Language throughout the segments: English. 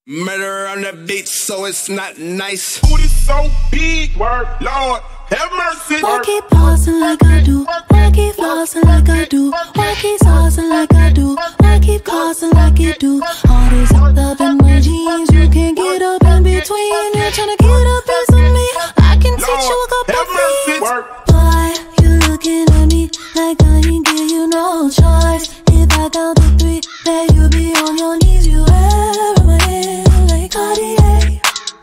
Murder on the beat, so it's not nice. Booty so big, word, Lord, have mercy. Why keep pausing like I do? Why keep flossing like I do? Why keep saucing like I do? Why keep causing like you do? All this up in my jeans, you can't get up in between. You're trying to get a piece of me. I can teach you a couple things. Boy, you looking at me like I ain't give you no choice. If I count to 3, then you be on your knees. You ever my hand like Cartier.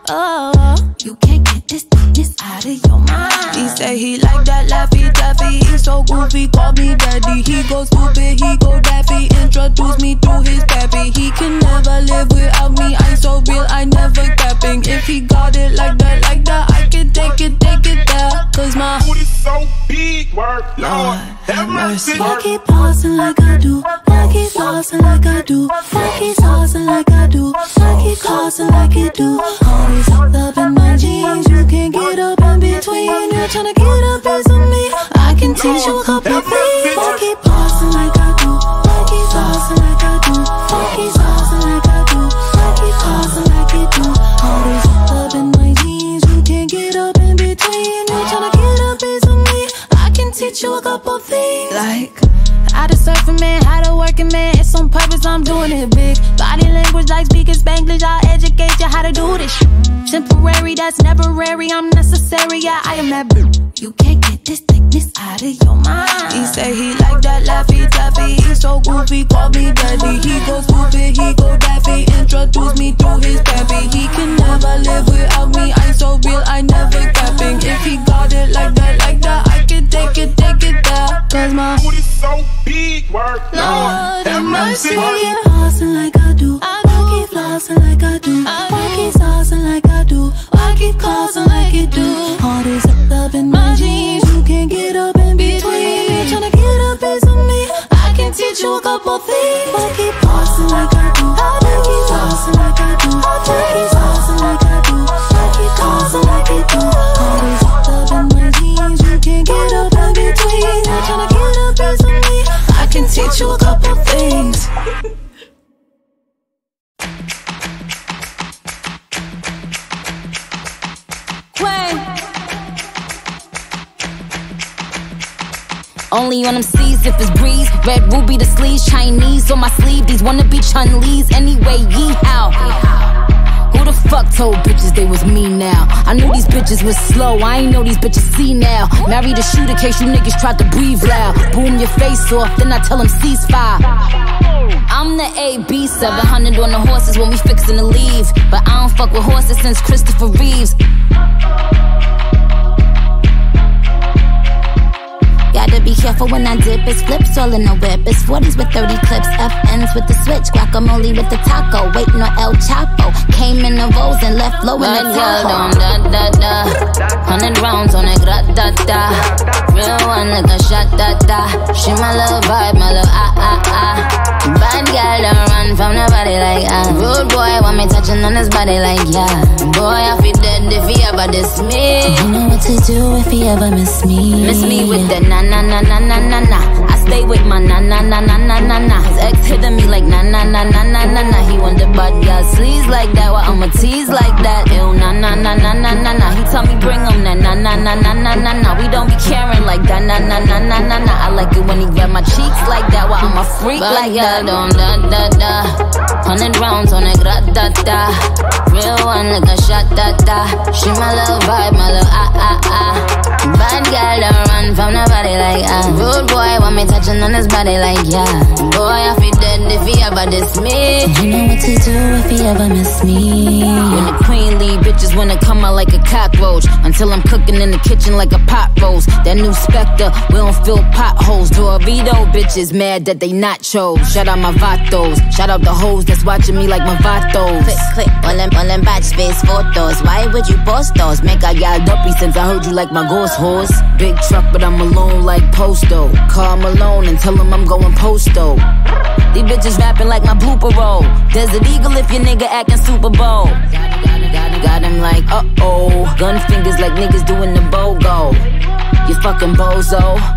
Oh, you can't get this thickness out of your mind. He say he like that Laffy Taffy. He's so goofy, call me daddy. He go stupid, he go daffy. Introduce me to his pappy. He can never live without me. I'm so real, I never capping. If he got it like that, I can take it there. Cause my booty so big, word, Lord, have mercy. Why keep pausing like I do? Why keep flossing like I do? Why keep saucing like I do? Why keep causing like you do? Always up in my jeans, you can't get up in between. You're trying to get a piece of me. I can teach you a couple of things. Why keep pausing like I do? Why keep flossing like I do? Why keep saucing like I do? Why keep causing like you do? Always up in my jeans, you can't get up in between. You're trying to get a piece of me. I can teach you a couple things. Like how to surf a man, how to work a man. It's on purpose, I'm doing it big. Body language like speaking Spanglish. I'll educate you how to do this shit. Temporary, that's never rare. I'm necessary, yeah, I am that bitch. You can't get this thickness out of your mind. He say he like that Laffy Taffy. He's so goofy, call me daddy. He go stupid, he go daffy. Introduce me to his pappy. He can never live without me. I'm so real, I never capping. If he got it like that, I can take it there. Cause my booty so big, word, Lord, have mercy. Why keep pausing like I do? Why keep flossing like I do? Why keep saucing like I do? Why keep causing like you do? All this up in my jeans, you can't get up in between. You're trying to get a piece of me. I can teach you a couple things. Why keep pausing like I do? Why keep flossing like I do? Why keep saucing like I do? Why keep causing like you do? All this up in my jeans, you can't get up in between. You're trying to get a piece of me. I can teach you a couple things. Only on them C's if it's breeze. Red ruby the sleeves, Chinese on my sleeve. These wanna be Chun-Lees anyway, yee-how. Who the fuck told bitches they was me now? I knew these bitches was slow, I ain't know these bitches see now. Married a shooter case you niggas tried to breathe loud. Boom your face off, then I tell them ceasefire. I'm the AB, 700 on the horses when we fixin' to leave. But I don't fuck with horses since Christopher Reeves. Gotta be careful when I dip, it's flips all in the whip. It's 40s with 30 clips, FNs with the switch, guacamole with the taco, waiting on El Chapo. Came in the Rolls and left low in the Tahoe. Da-da-da, 100 rounds on it, gra-da-da. Real one like a shot-da-da. She my little vibe, my little ah-ah-ah. Bad girl don't run from nobody like rude boy want me touching on his body like yeah. Boy I feel dead if he ever diss me. You know what to do if he ever miss me. Miss me with the na-na-na-na-na-na-na. I stay with my na-na-na-na-na-na-na. His ex hitting me like na-na-na-na-na-na-na. He want the bad girl sleeves like that, well I'ma tease like that. Ew na-na-na-na-na-na-na. He tell me bring him that na-na-na-na-na-na-na. We don't be caring like that na-na-na-na-na-na. I like it when he grab my cheeks like that, well I'm a freak like that. Don't da-da-da. 100 rounds on it, gra-da-da. Real one like a shot-da-da. She my little vibe, my little ah-ah-ah. Bad girl don't run from nobody like rude boy want me touching on his body like yeah. Boy I feel dead if he ever diss me. You know what to do if he ever miss me. When the queen leave, bitches wanna come out like a cockroach. Until I'm cooking in the kitchen like a pot roast. That new Spectre, we don't fill potholes. Dorito bitches mad that they not chose. Shout out my vatos, shout out the hoes that's watching me like my vatos. Click, all them batch space photos. Why would you post those? Make I got uppy since I heard you like my ghost horse. Big truck but I'm alone like Posto. Call Malone and tell him I'm going Posto. These bitches rapping like my blooper roll. Desert Eagle if your nigga acting Super Bowl. Got him like uh-oh. Gun fingers like niggas doing the BOGO. You fucking bozo.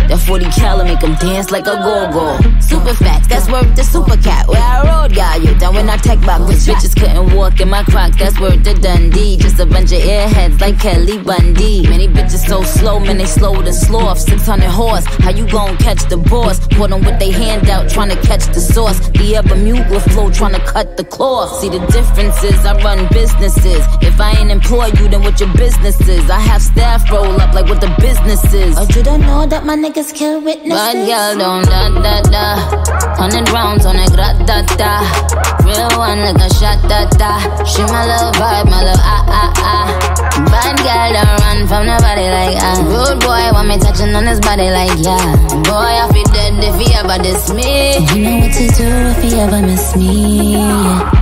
That 40 cal make them dance like a go-go. Super facts, that's worth the super cat. Where I rode, got you down when I tech back. Cause bitches couldn't walk in my Crocs, that's worth the Dundee. Just a bunch of airheads like Kelly Bundy. Many bitches so slow, man, they slow to sloth. 600 horse, how you gon' catch the boss? Put them with they hand out, trying to catch the sauce. The ever mute with flow, trying to cut the cloth. See the differences, I run businesses. If I ain't employ you, then what your business is? I have staff roll up like what the business is. Oh, you don't know that my niggas kill witnesses? Bad girl don't da-da-da. 100 rounds on a grat-da-da. Real one like a shot-da-da. She my little vibe, my little ah-ah-ah. Bad girl don't run from nobody like rude boy want me touching on his body like yeah. Boy, I feel dead if he ever diss me. You know what to do if he ever miss me, yeah.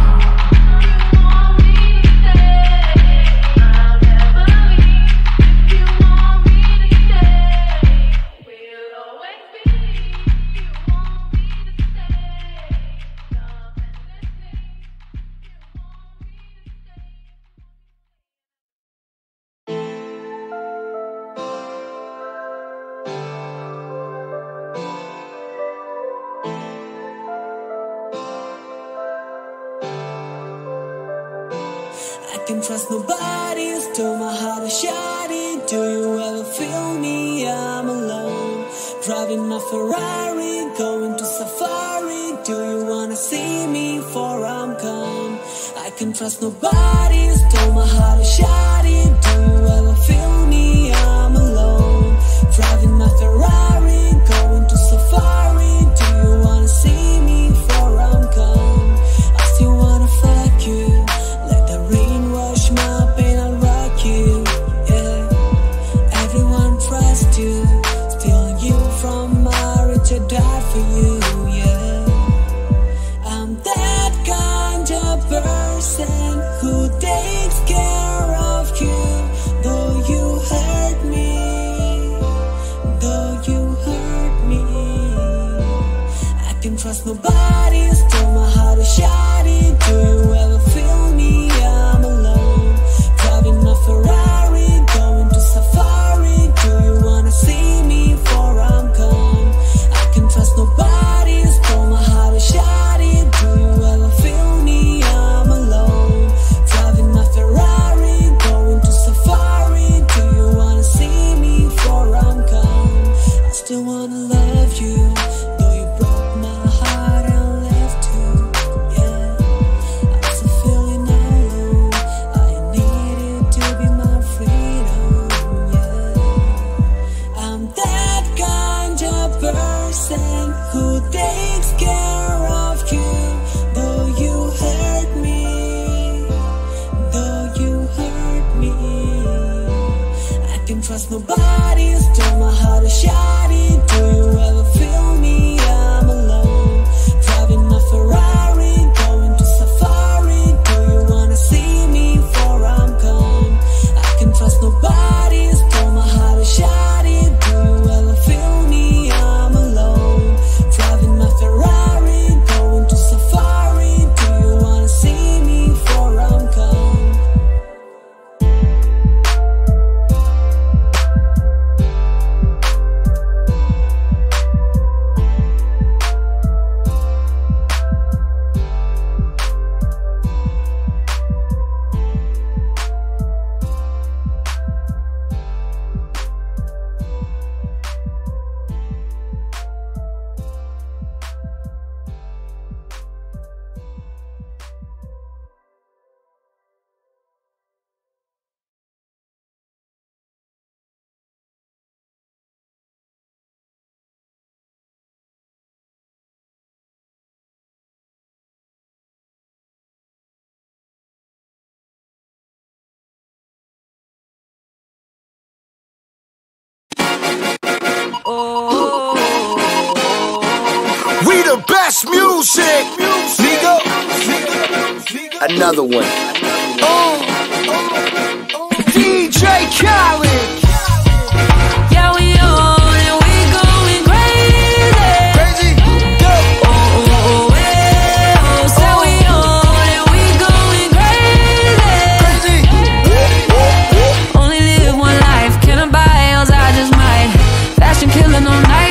Can trust nobody, stole my heart a shawty. Do you ever feel me? I'm alone, driving my Ferrari, going to safari. Do you wanna see me before I'm gone? I can trust nobody, stole my heart a shawty. Do you ever feel me? I'm alone, driving my Ferrari, going to safari. Do you wanna see me before I'm gone? I still wanna fuck you. My pain, I'll rock you, yeah. Everyone trusts you, stealing you from marriage, I die for you, yeah. I'm that kind of person who takes care of you. Though you hurt me, though you hurt me, I can trust nobody, still my heart is shoddy. Do you ever feel me? I'm alone, driving my Ferrari, going to safari. Do you wanna see me before I'm gone? I can trust nobody, stole my heart is shoddy. Do you ever feel me? I'm alone, driving my Ferrari, going to safari. Do you wanna see me before I'm gone? I still wanna love you, though you broke my heart and left you, yeah. I'm still feeling alone, I needed to be my freedom, yeah. I'm that kind of person who takes care of you. Though you hurt me, though you hurt me, I can trust nobody, stole my heart is shoddy. Do you ever feel me? I'm alone, driving my Ferrari, going to safari. Do you wanna see me before I'm gone? I can trust nobody, stole my heart is shoddy. Do you ever feel me? I'm alone, driving my Ferrari, going to safari. Do you wanna see me before I'm gone? We the best music, nigga. Another one. DJ Khaled. Yeah, we on and we going crazy. Crazy. Go. So we on and we going crazy. Only live one life, can I buy else I just might. Fashion killer no night.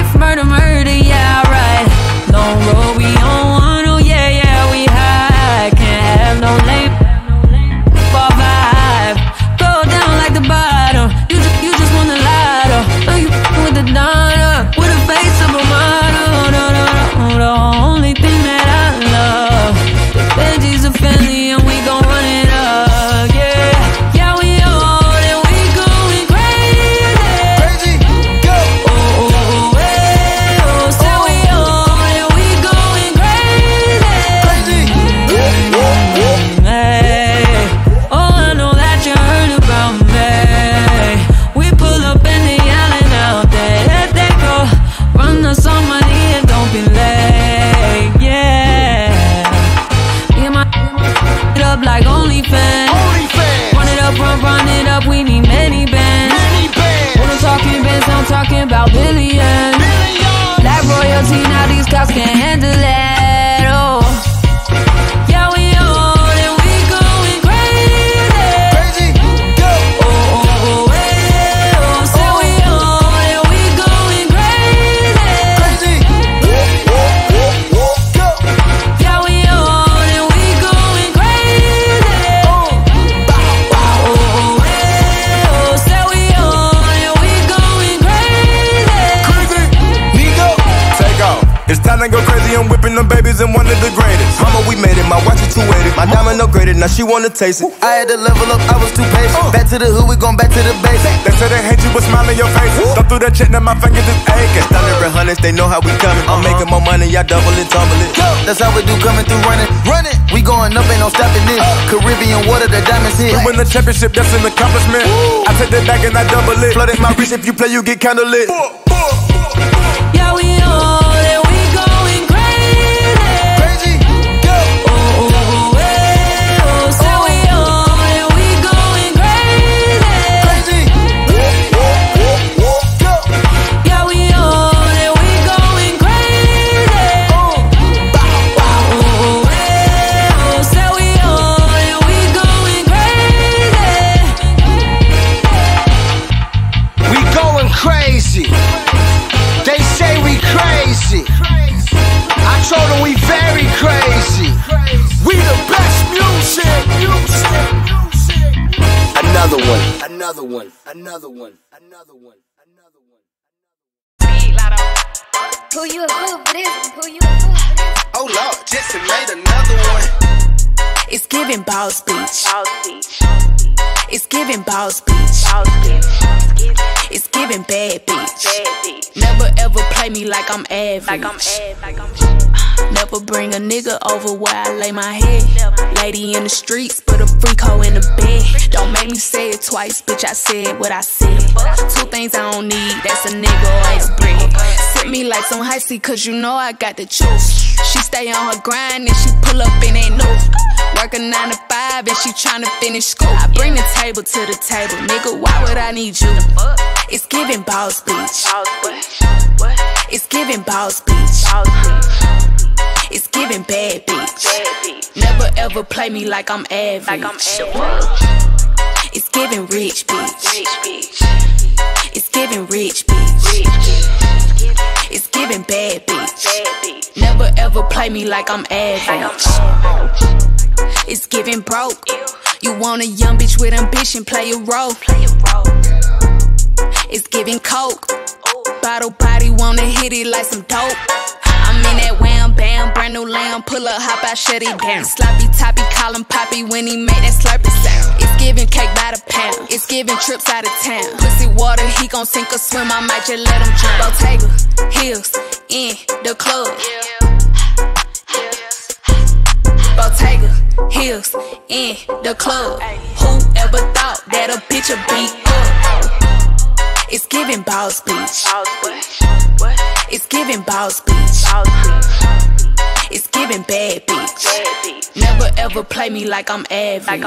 like OnlyFans. Run it up, we need many bands. When I'm talking bands, I'm talking about billions. Like royalty, now these cops can't handle that. Oh, yeah, we on and we going crazy. Oh, say we on and we going crazy. Yeah, we on and we going crazy. Say we on and we going crazy. Nigo, Take off. It's time to go crazy, I'm whipping them babies and one of the greatest. Mama, we made it, my watch is 280. My diamond upgraded, now she wanna taste it. I had to level up, I was too patient. Back to the hood, we gon' back to the base. They say they hate you, but smile in your face. Thumb through that check, now my fingers is aching. Thunder and hundreds, they know how we coming. I'm making more money, y'all double it, tumble it. That's how we do coming through running. We going up, ain't no stopping this. Caribbean water, the diamonds hit. You win the championship, that's an accomplishment. I take that back and I double it. Flooded my wrist, if you play, you get kinda lit. Yeah, we on and we going crazy. Say we on and we going crazy. Yeah, we on and we going crazy. Say we on and we going crazy. we going crazy. They say we crazy. I told them we very crazy. We the best music. Another one. Who you a fool for this? Who you a fool for this? Oh Lord, just made another one. It's giving boss speech. It's giving boss speech. It's giving bad bitch. Never ever play me like I'm average. Never bring a nigga over where I lay my head. Lady in the streets, put a freak hoe in the bed. Don't make me say it twice, bitch, I said what I said. Two things I don't need, that's a nigga or a bread. Sip me like some high C, cause you know I got the juice. She stay on her grind and she pull up and ain't new. Working 9 to 5 and she tryna finish school. I bring the table to the table, nigga, why would I need you? It's giving boss speech. It's giving boss speech. It's giving bad bitch. Never ever play me like I'm average. It's giving rich bitch. It's giving rich bitch. It's giving bad bitch. Never ever play me like I'm average. It's giving broke. You want a young bitch with ambition, play a role. It's giving coke. Bottle body wanna hit it like some dope. I'm in that wham bam, brand new lamb. Pull up, hop out, shut it down. Sloppy toppy, call him Poppy when he make that slurpy sound. It's giving cake by the pound. It's giving trips out of town. Pussy water, he gon' sink or swim. I might just let him drown. Bottega, heels, in the club. Bottega, heels, in the club. Whoever thought that a bitch would beat up? It's giving boss speech. It's giving boss speech. It's giving bad bitch. Never ever play me like I'm average.